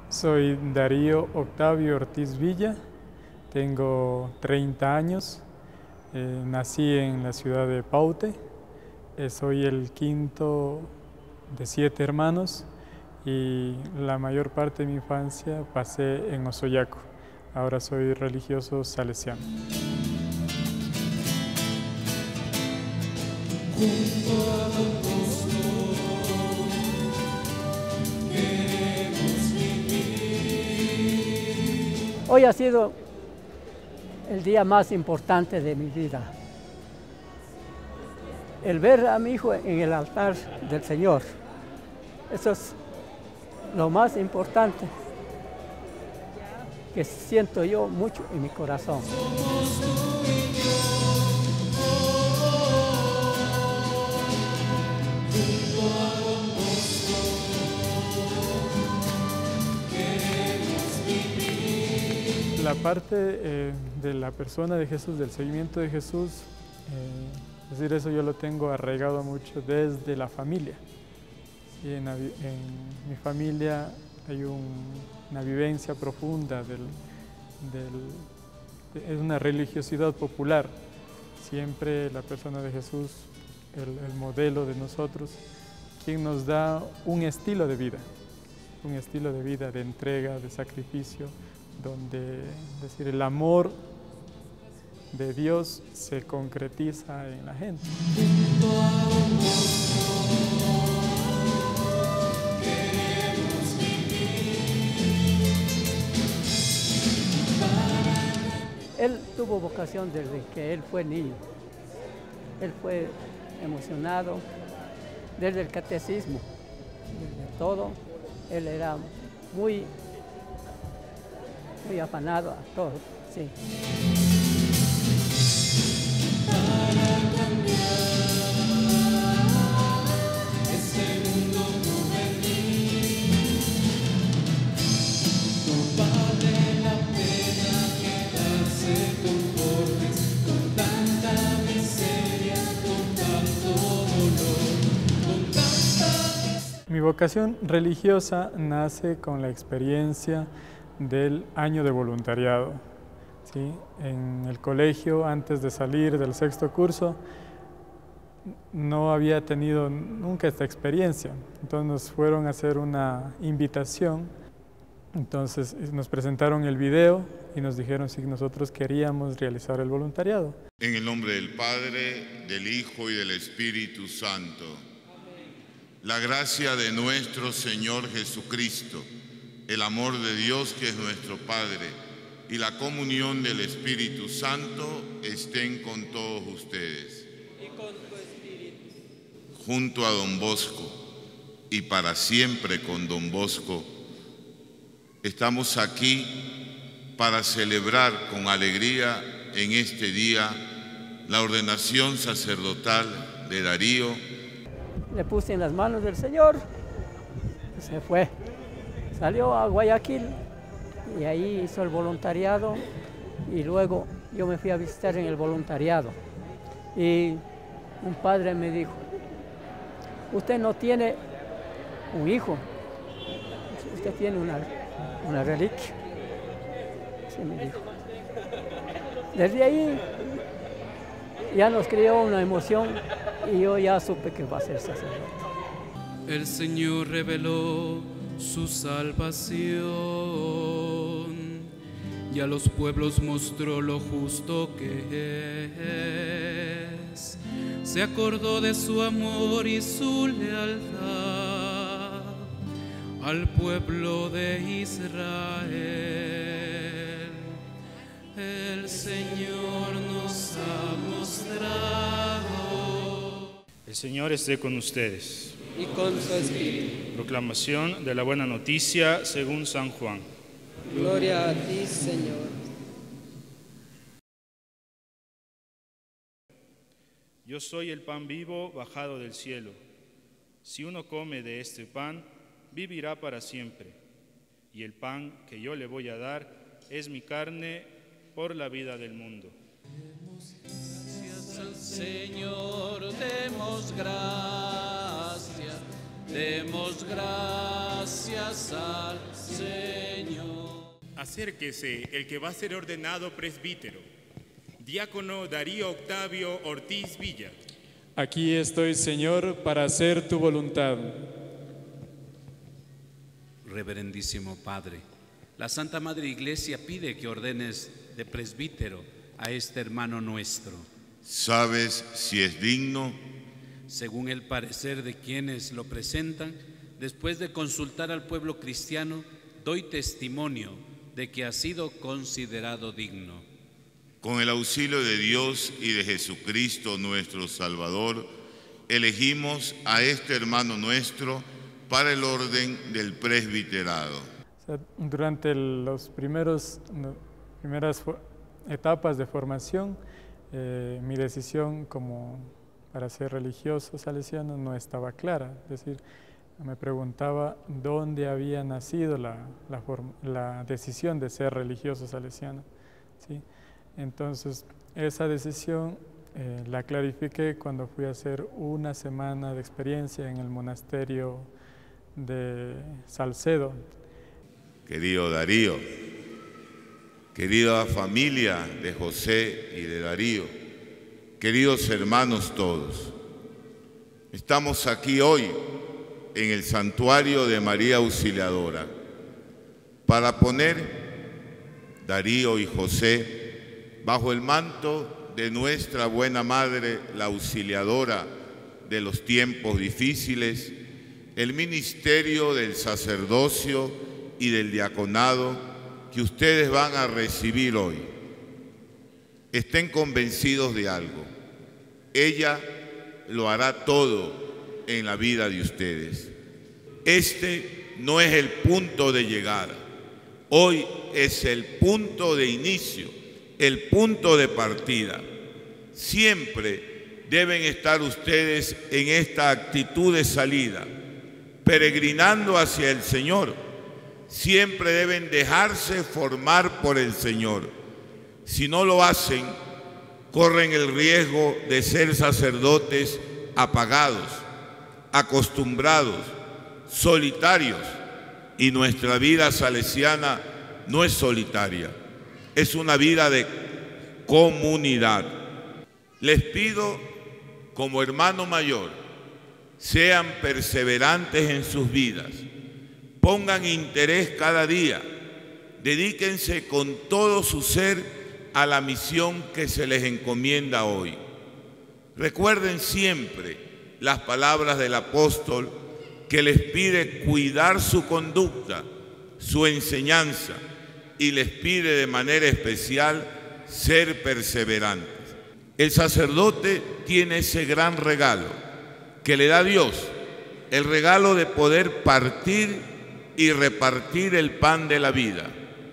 Soy Darío Octavio Ortiz Villa, tengo 30 años, nací en la ciudad de Paute, soy el quinto de 7 hermanos y la mayor parte de mi infancia pasé en Osoyaco. Ahora soy religioso salesiano. Hoy ha sido el día más importante de mi vida. El ver a mi hijo en el altar del Señor, eso es lo más importante que siento yo mucho en mi corazón. La parte de la persona de Jesús, del seguimiento de Jesús, es decir, eso yo lo tengo arraigado mucho desde la familia. Y en mi familia hay una vivencia profunda es una religiosidad popular. Siempre la persona de Jesús, el modelo de nosotros, quien nos da un estilo de vida de entrega, de sacrificio, donde el amor de Dios se concretiza en la gente. Él tuvo vocación desde que él fue niño. Él fue emocionado desde el catecismo, desde todo. Él era muy afanado a todo, sí. Mi vocación religiosa nace con la experiencia del año de voluntariado. ¿Sí? En el colegio, antes de salir del 6º curso, no había tenido nunca esta experiencia. Entonces nos fueron a hacer una invitación. Entonces nos presentaron el video y nos dijeron si nosotros queríamos realizar el voluntariado. En el nombre del Padre, del Hijo y del Espíritu Santo. La gracia de nuestro Señor Jesucristo, el amor de Dios que es nuestro Padre y la comunión del Espíritu Santo estén con todos ustedes. Y con tu espíritu. Junto a Don Bosco y para siempre con Don Bosco, estamos aquí para celebrar con alegría en este día la ordenación sacerdotal de Darío. Le puse en las manos del Señor, se fue. Salió a Guayaquil y ahí hizo el voluntariado y luego yo me fui a visitar en el voluntariado. Y un padre me dijo, usted no tiene un hijo, usted tiene una reliquia. Así me dijo. Desde ahí ya nos creó una emoción y yo ya supe que va a ser sacerdote. El Señor reveló su salvación y a los pueblos mostró lo justo que es. Se acordó de su amor y su lealtad al pueblo de Israel. El Señor nos ha mostrado. El Señor esté con ustedes. Y con su espíritu. Proclamación de la buena noticia según San Juan. Gloria a ti, Señor. Yo soy el pan vivo bajado del cielo. Si uno come de este pan, vivirá para siempre. Y el pan que yo le voy a dar es mi carne por la vida del mundo. Gracias al Señor, demos gracias al Señor. acérquese el que va a ser ordenado presbítero, diácono Darío Octavio Ortiz Villa. Aquí estoy, Señor, para hacer tu voluntad. Reverendísimo Padre, la Santa Madre Iglesia pide que ordenes de presbítero a este hermano nuestro. ¿Sabes si es digno? Según el parecer de quienes lo presentan, después de consultar al pueblo cristiano, doy testimonio de que ha sido considerado digno. Con el auxilio de Dios y de Jesucristo nuestro Salvador, elegimos a este hermano nuestro para el orden del presbiterado. Durante las primeras etapas de formación, mi decisión para ser religioso salesiano no estaba clara. Es decir, me preguntaba dónde había nacido la decisión de ser religioso salesiano, ¿sí? Entonces, esa decisión la clarifiqué cuando fui a hacer una semana de experiencia en el monasterio de Salcedo. Querido Darío, querida familia de José y de Darío, queridos hermanos todos, estamos aquí hoy en el santuario de María Auxiliadora para poner Darío y José bajo el manto de nuestra buena Madre, la Auxiliadora de los tiempos difíciles, el ministerio del sacerdocio y del diaconado que ustedes van a recibir hoy. Estén convencidos de algo: ella lo hará todo en la vida de ustedes. Este no es el punto de llegada, hoy es el punto de inicio, el punto de partida. Siempre deben estar ustedes en esta actitud de salida, peregrinando hacia el Señor. Siempre deben dejarse formar por el Señor. Si no lo hacen, corren el riesgo de ser sacerdotes apagados, acostumbrados, solitarios, y nuestra vida salesiana no es solitaria, es una vida de comunidad. Les pido, como hermano mayor, sean perseverantes en sus vidas, pongan interés cada día, dedíquense con todo su ser a la misión que se les encomienda hoy. Recuerden siempre las palabras del apóstol que les pide cuidar su conducta, su enseñanza, y les pide de manera especial ser perseverantes. El sacerdote tiene ese gran regalo que le da Dios, el regalo de poder partir y repartir el pan de la vida.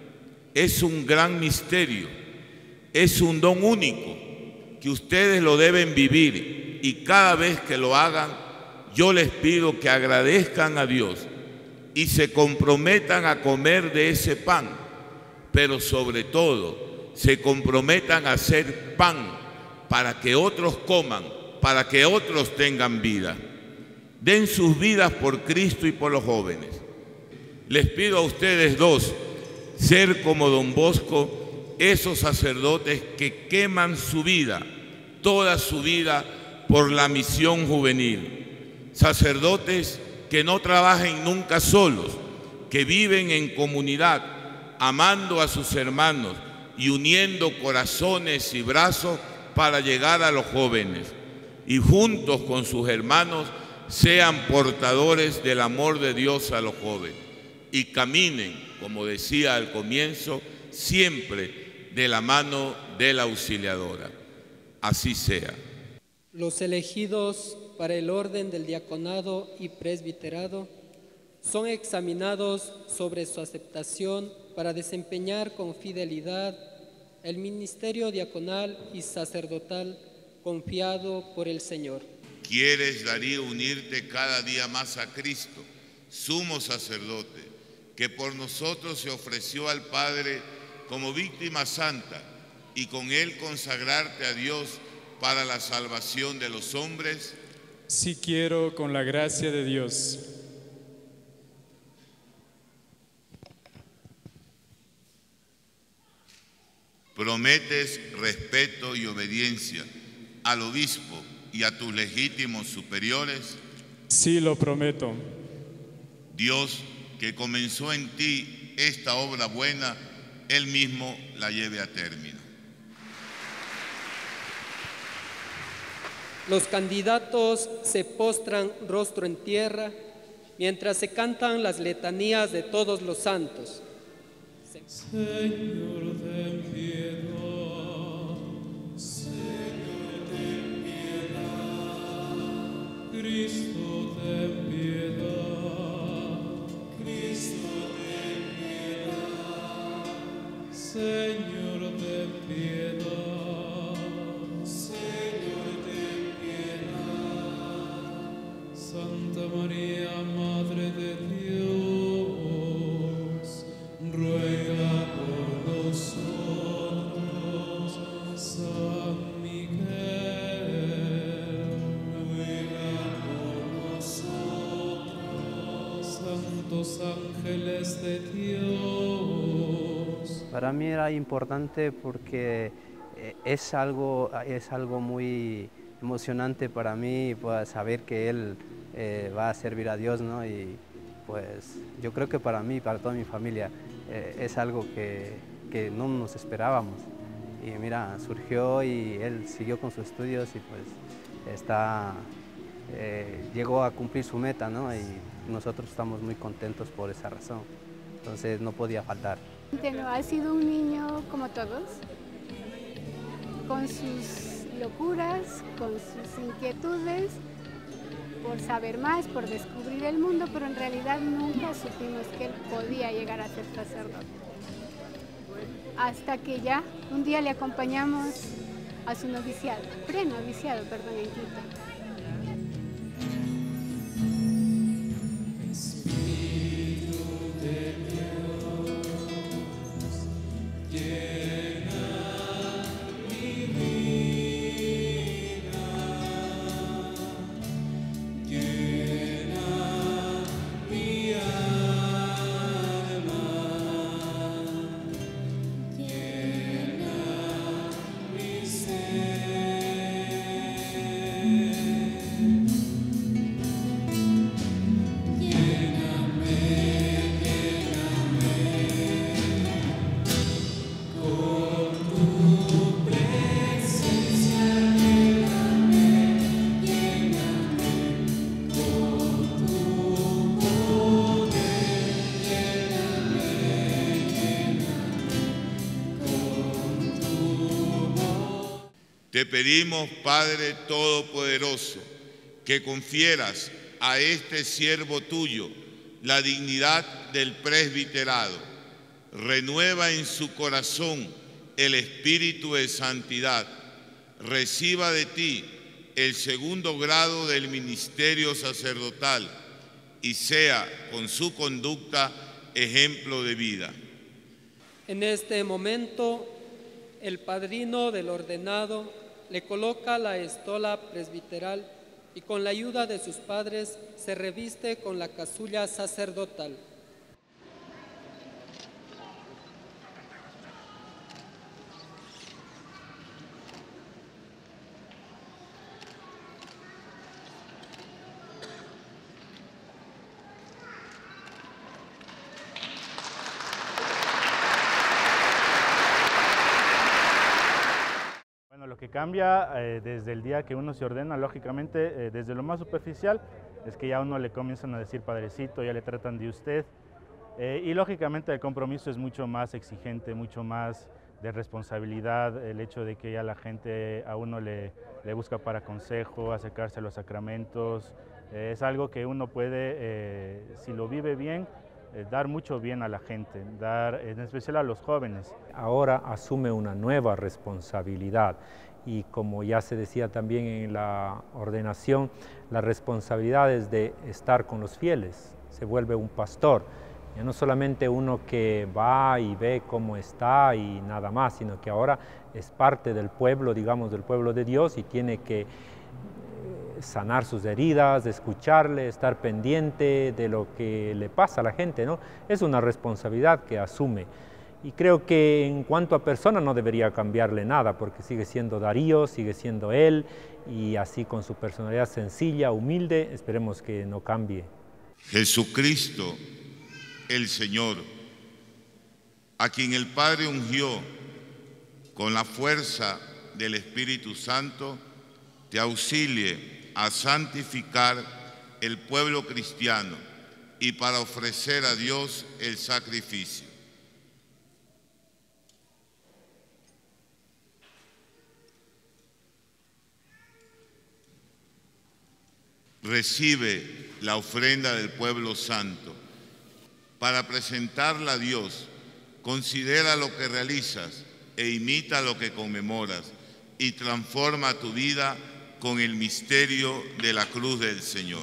Es un gran misterio, es un don único que ustedes lo deben vivir, y cada vez que lo hagan, yo les pido que agradezcan a Dios y se comprometan a comer de ese pan, pero sobre todo se comprometan a hacer pan para que otros coman, para que otros tengan vida. Den sus vidas por Cristo y por los jóvenes. Les pido a ustedes dos ser como don Bosco, esos sacerdotes que queman su vida, toda su vida, por la misión juvenil. Sacerdotes que no trabajen nunca solos, que viven en comunidad, amando a sus hermanos y uniendo corazones y brazos para llegar a los jóvenes, y juntos con sus hermanos sean portadores del amor de Dios a los jóvenes y caminen, como decía al comienzo, siempre de la mano de la Auxiliadora. Así sea. Los elegidos para el orden del diaconado y presbiterado son examinados sobre su aceptación para desempeñar con fidelidad el ministerio diaconal y sacerdotal confiado por el Señor. ¿Quieres, Darío, unirte cada día más a Cristo, sumo sacerdote, que por nosotros se ofreció al Padre como víctima santa, y con él consagrarte a Dios para la salvación de los hombres? Sí quiero, con la gracia de Dios. ¿Prometes respeto y obediencia al obispo y a tus legítimos superiores? Sí, lo prometo. Dios, que comenzó en ti esta obra buena, Él mismo la lleve a término. Los candidatos se postran rostro en tierra mientras se cantan las letanías de todos los santos. Señor, ten piedad. Señor, ten piedad. Cristo, ten piedad. Cristo, ten piedad. Señor, ten piedad. Señor, ten piedad. Santa María, Madre de Dios, ruega por nosotros. San Miguel, ruega por nosotros. Santos ángeles de Dios. Para mí era importante porque es algo muy emocionante para mí, pues, saber que él va a servir a Dios, ¿no? Y pues yo creo que para mí, para toda mi familia, es algo que no nos esperábamos. Y mira, surgió y él siguió con sus estudios y pues llegó a cumplir su meta, ¿no? Y nosotros estamos muy contentos por esa razón. Entonces no podía faltar. Ha sido un niño como todos, con sus locuras, con sus inquietudes, por saber más, por descubrir el mundo, pero en realidad nunca supimos que él podía llegar a ser sacerdote. Hasta que ya un día le acompañamos a su noviciado, prenoviciado, perdón, en Quito. Te pedimos, Padre Todopoderoso, que confieras a este siervo tuyo la dignidad del presbiterado. Renueva en su corazón el espíritu de santidad. Reciba de ti el segundo grado del ministerio sacerdotal y sea, con su conducta, ejemplo de vida. En este momento, el padrino del ordenado le coloca la estola presbiteral y con la ayuda de sus padres se reviste con la casulla sacerdotal. Lo que cambia desde el día que uno se ordena, lógicamente, desde lo más superficial, es que ya a uno le comienzan a decir padrecito, ya le tratan de usted, y lógicamente el compromiso es mucho más exigente, mucho más de responsabilidad, el hecho de que ya la gente a uno le busca para consejo, acercarse a los sacramentos, es algo que uno puede, si lo vive bien, dar mucho bien a la gente, dar en especial a los jóvenes. Ahora asume una nueva responsabilidad y como ya se decía también en la ordenación, la responsabilidad es de estar con los fieles, se vuelve un pastor, ya no solamente uno que va y ve cómo está y nada más, sino que ahora es parte del pueblo, digamos, del pueblo de Dios y tiene que sanar sus heridas, escucharle, estar pendiente de lo que le pasa a la gente, ¿no? Es una responsabilidad que asume Y creo que en cuanto a persona no debería cambiarle nada, porque sigue siendo Darío, sigue siendo él, y así con su personalidad sencilla, humilde, esperemos que no cambie. Jesucristo, el Señor, a quien el Padre ungió con la fuerza del Espíritu Santo, te auxilie a santificar el pueblo cristiano y para ofrecer a Dios el sacrificio. Recibe la ofrenda del pueblo santo. Para presentarla a Dios, considera lo que realizas e imita lo que conmemoras y transforma tu vida con el misterio de la cruz del Señor.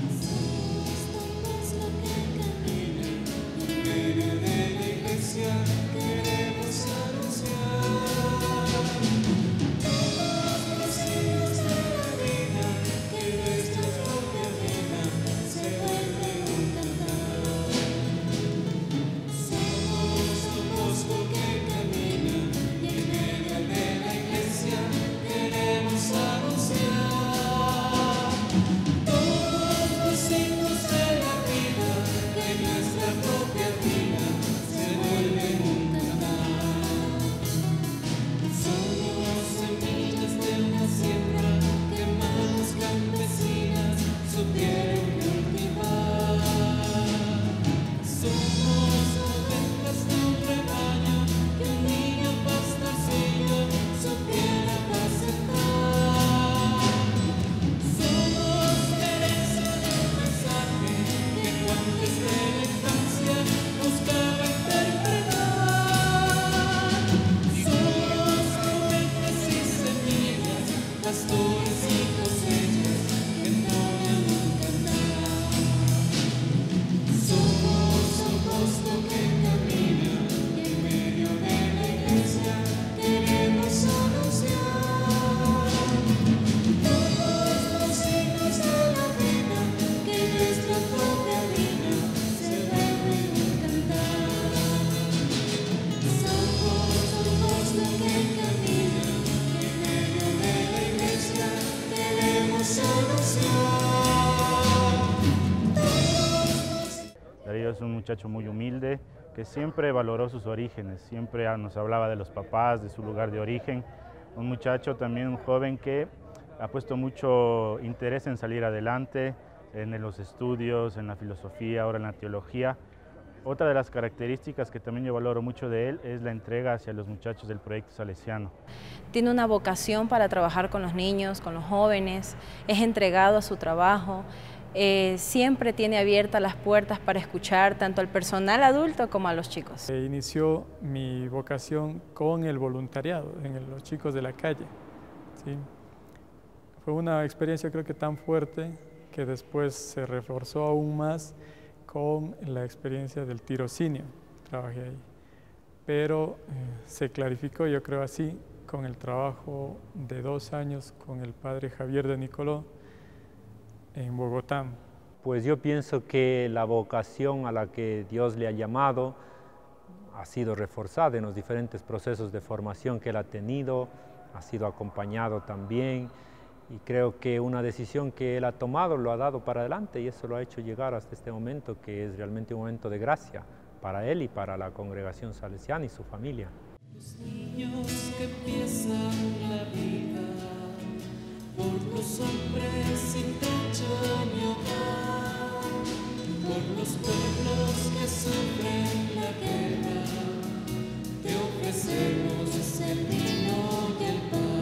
Darío es un muchacho muy humilde que siempre valoró sus orígenes, siempre nos hablaba de los papás, de su lugar de origen. Un muchacho también, un joven que ha puesto mucho interés en salir adelante, en los estudios, en la filosofía, ahora en la teología. Otra de las características que también yo valoro mucho de él es la entrega hacia los muchachos del proyecto salesiano. Tiene una vocación para trabajar con los niños, con los jóvenes, es entregado a su trabajo, siempre tiene abiertas las puertas para escuchar tanto al personal adulto como a los chicos. Inició mi vocación con el voluntariado en los chicos de la calle. ¿Sí? Fue una experiencia creo que tan fuerte que después se reforzó aún más con la experiencia del tirocinio, trabajé ahí. Pero se clarificó, yo creo así, con el trabajo de 2 años con el padre Javier de Nicoló en Bogotá. Pues yo pienso que la vocación a la que Dios le ha llamado ha sido reforzada en los diferentes procesos de formación que él ha tenido, ha sido acompañado también. Y creo que una decisión que él ha tomado lo ha dado para adelante y eso lo ha hecho llegar hasta este momento, que es realmente un momento de gracia para él y para la congregación salesiana y su familia. Los niños que empiezan la vida, por los hombres sin techo ni hogar, por los pueblos que sufren la guerra, te ofrecemos el vino y el pan.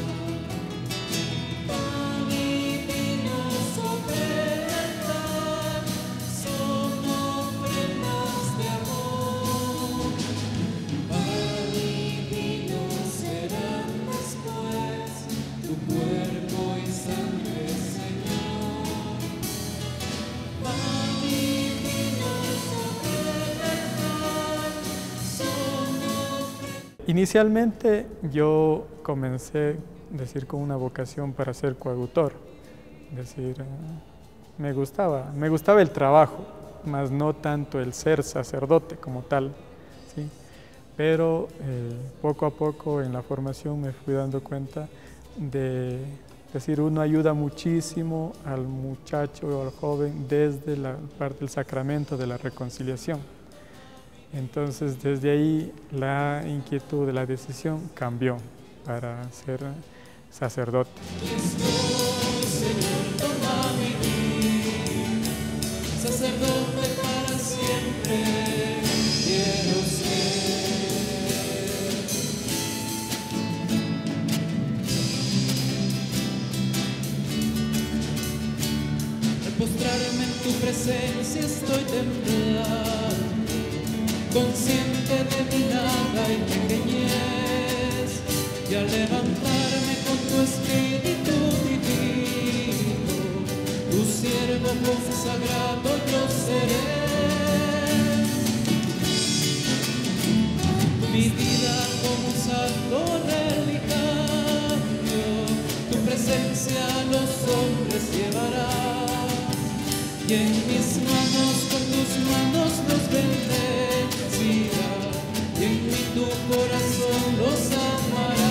Inicialmente yo comencé con una vocación para ser coadjutor, me gustaba el trabajo, más no tanto el ser sacerdote como tal, ¿sí? pero poco a poco en la formación me fui dando cuenta de decir, uno ayuda muchísimo al muchacho o al joven desde la parte del sacramento de la reconciliación. Entonces desde ahí la inquietud de la decisión cambió para ser sacerdote. Sacerdote para siempre quiero ser. Al postrarme en tu presencia estoy temblando, consciente de mi nada y pequeñez, y al levantarme con tu espíritu divino, tu siervo consagrado yo seré. Mi vida como un santo relicario, tu presencia a los hombres llevará, y en mis manos con tus manos los bendecirá, y en mí tu corazón los amará.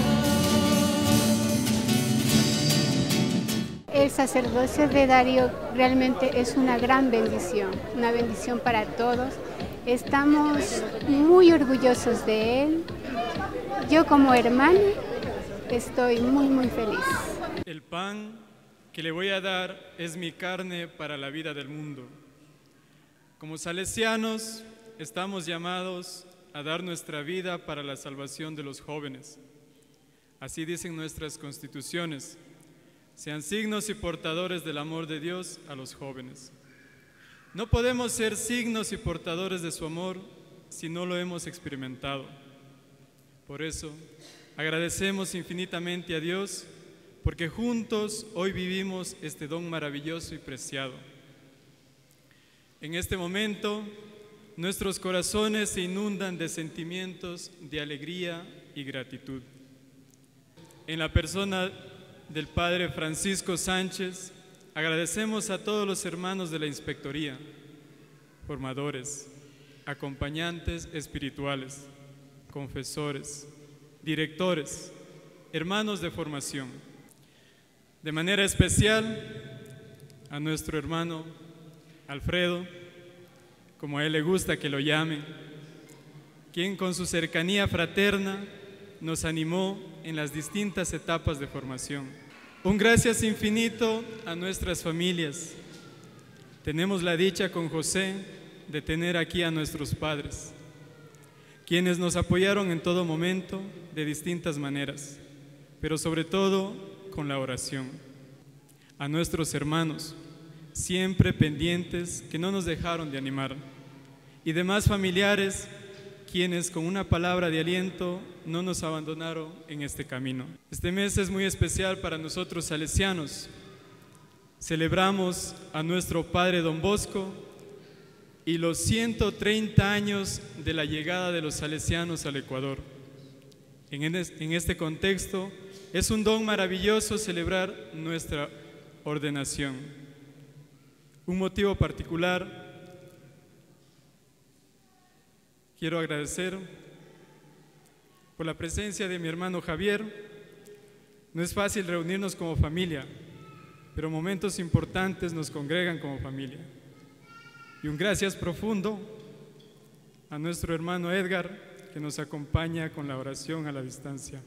El sacerdocio de Darío realmente es una gran bendición para todos. Estamos muy orgullosos de él. Yo como hermana estoy muy feliz. El pan que le voy a dar es mi carne para la vida del mundo. Como salesianos estamos llamados a dar nuestra vida para la salvación de los jóvenes. Así dicen nuestras constituciones. Sean signos y portadores del amor de Dios a los jóvenes. No podemos ser signos y portadores de su amor si no lo hemos experimentado. Por eso, agradecemos infinitamente a Dios porque juntos hoy vivimos este don maravilloso y preciado. En este momento, nuestros corazones se inundan de sentimientos de alegría y gratitud. En la persona del Padre Francisco Sánchez, agradecemos a todos los hermanos de la Inspectoría, formadores, acompañantes espirituales, confesores, directores, hermanos de formación. De manera especial a nuestro hermano Alfredo, como a él le gusta que lo llamen, quien con su cercanía fraterna nos animó en las distintas etapas de formación. Un gracias infinito a nuestras familias. Tenemos la dicha con José de tener aquí a nuestros padres, quienes nos apoyaron en todo momento de distintas maneras, pero sobre todo con la oración. A nuestros hermanos, siempre pendientes, que no nos dejaron de animar, y demás familiares, quienes con una palabra de aliento no nos abandonaron en este camino. Este mes es muy especial para nosotros salesianos. Celebramos a nuestro Padre Don Bosco y los 130 años de la llegada de los salesianos al Ecuador. En este contexto, es un don maravilloso celebrar nuestra ordenación. Un motivo particular, quiero agradecer por la presencia de mi hermano Javier. No es fácil reunirnos como familia, pero momentos importantes nos congregan como familia. Y un gracias profundo a nuestro hermano Edgar, que nos acompaña con la oración a la distancia.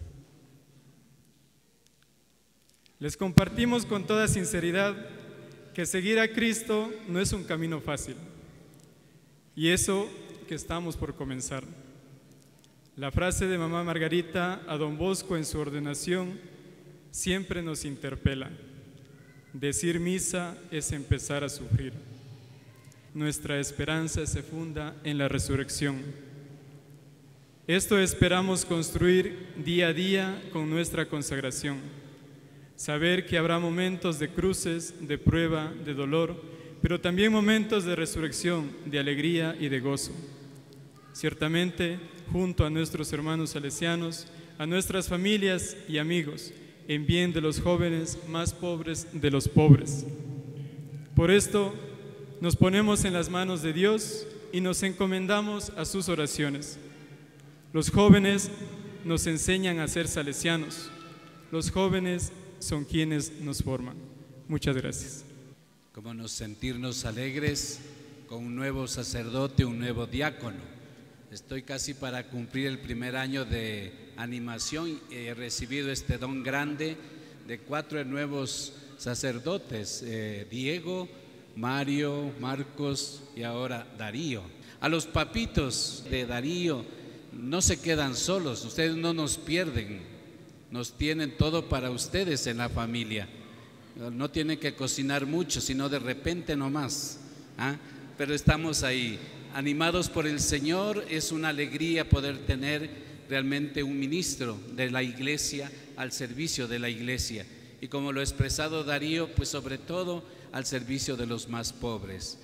Les compartimos con toda sinceridad que seguir a Cristo no es un camino fácil, y eso que estamos por comenzar. La frase de mamá Margarita a Don Bosco en su ordenación siempre nos interpela. Decir misa es empezar a sufrir. Nuestra esperanza se funda en la resurrección. Esto esperamos construir día a día con nuestra consagración. Saber que habrá momentos de cruces, de prueba, de dolor, pero también momentos de resurrección, de alegría y de gozo. Ciertamente, junto a nuestros hermanos salesianos, a nuestras familias y amigos, en bien de los jóvenes más pobres de los pobres. Por esto, nos ponemos en las manos de Dios y nos encomendamos a sus oraciones. Los jóvenes nos enseñan a ser salesianos. Los jóvenes son quienes nos forman. Muchas gracias. Cómo no sentirnos alegres con un nuevo sacerdote, un nuevo diácono. Estoy casi para cumplir el primer año de animación y he recibido este don grande de 4 nuevos sacerdotes, Diego, Mario, Marcos y ahora Darío. A los papitos de Darío, no se quedan solos, ustedes no nos pierden, nos tienen todo para ustedes en la familia. No tienen que cocinar mucho, sino de repente nomás, pero estamos ahí, animados por el Señor. Es una alegría poder tener realmente un ministro de la iglesia al servicio de la iglesia. Y como lo ha expresado Darío, pues sobre todo al servicio de los más pobres.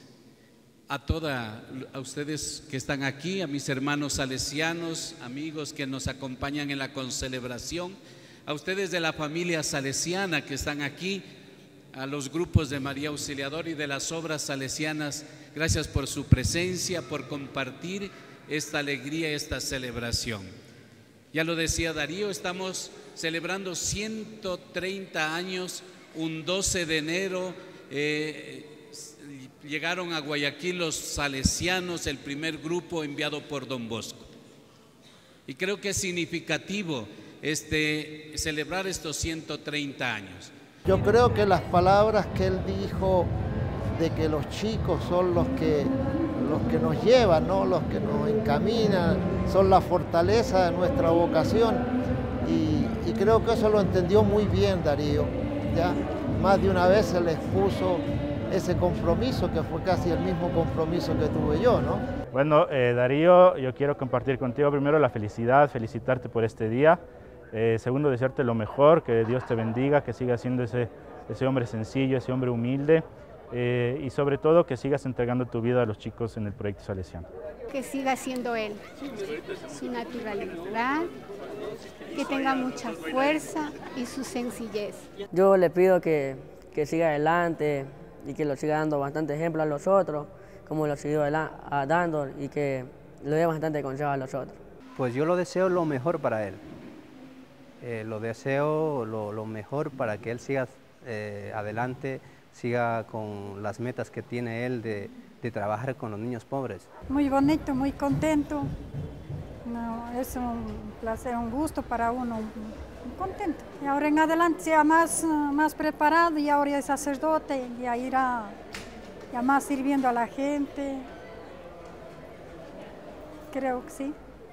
A ustedes que están aquí, a mis hermanos salesianos, amigos que nos acompañan en la concelebración, a ustedes de la familia salesiana que están aquí, a los grupos de María Auxiliadora y de las obras salesianas, gracias por su presencia, por compartir esta alegría, esta celebración. Ya lo decía Darío, estamos celebrando 130 años, un 12 de enero, llegaron a Guayaquil los salesianos, el primer grupo enviado por Don Bosco. Y creo que es significativo celebrar estos 130 años. Yo creo que las palabras que él dijo de que los chicos son los que nos llevan, ¿no? Los que nos encaminan, son la fortaleza de nuestra vocación. Y creo que eso lo entendió muy bien Darío. ¿Ya? Más de una vez se les puso ese compromiso que fue casi el mismo compromiso que tuve yo, ¿no? Bueno, Darío, yo quiero compartir contigo primero la felicidad, felicitarte por este día. Segundo, desearte lo mejor, que Dios te bendiga, que sigas siendo ese hombre sencillo, ese hombre humilde y sobre todo que sigas entregando tu vida a los chicos en el proyecto salesiano. Que siga siendo él, su naturalidad, que tenga mucha fuerza y su sencillez. Yo le pido que siga adelante y que lo siga dando bastante ejemplo a los otros, como lo siguió dando, y que le dé bastante consejo a los otros. Pues yo lo deseo lo mejor para él. Lo deseo lo mejor para que él siga adelante, siga con las metas que tiene él de trabajar con los niños pobres. Muy bonito, muy contento. No, es un placer, un gusto para uno, contento. Y ahora en adelante sea más preparado y ahora es sacerdote, ya irá ya más sirviendo a la gente. Creo que sí.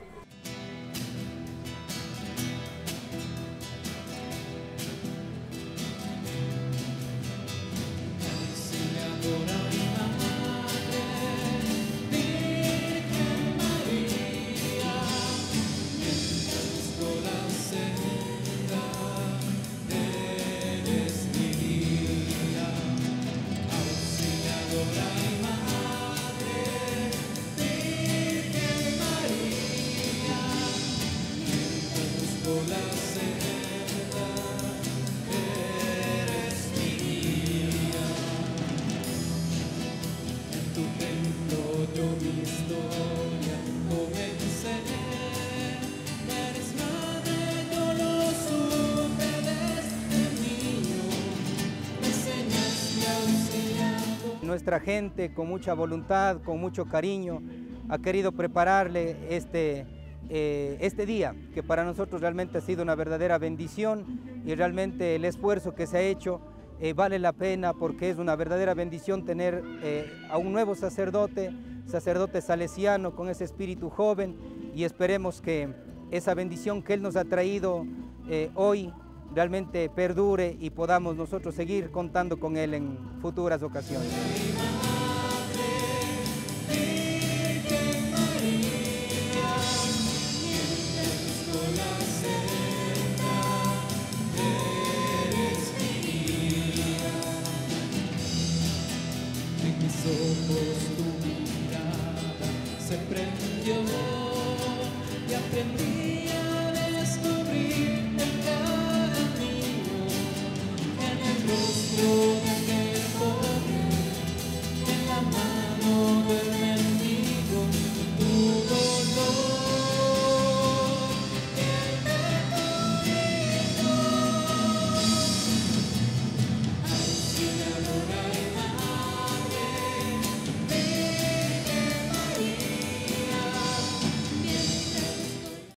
Nuestra gente con mucha voluntad, con mucho cariño, ha querido prepararle este día, que para nosotros realmente ha sido una verdadera bendición y realmente el esfuerzo que se ha hecho vale la pena, porque es una verdadera bendición tener a un nuevo sacerdote salesiano con ese espíritu joven, y esperemos que esa bendición que él nos ha traído hoy realmente perdure y podamos nosotros seguir contando con él en futuras ocasiones. En mis ojos tu mirada se prendió y aprendí